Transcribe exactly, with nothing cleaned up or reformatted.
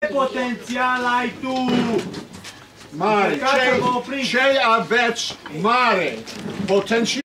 potențial ai tu? Mare, ce, ce aveți mare potențial?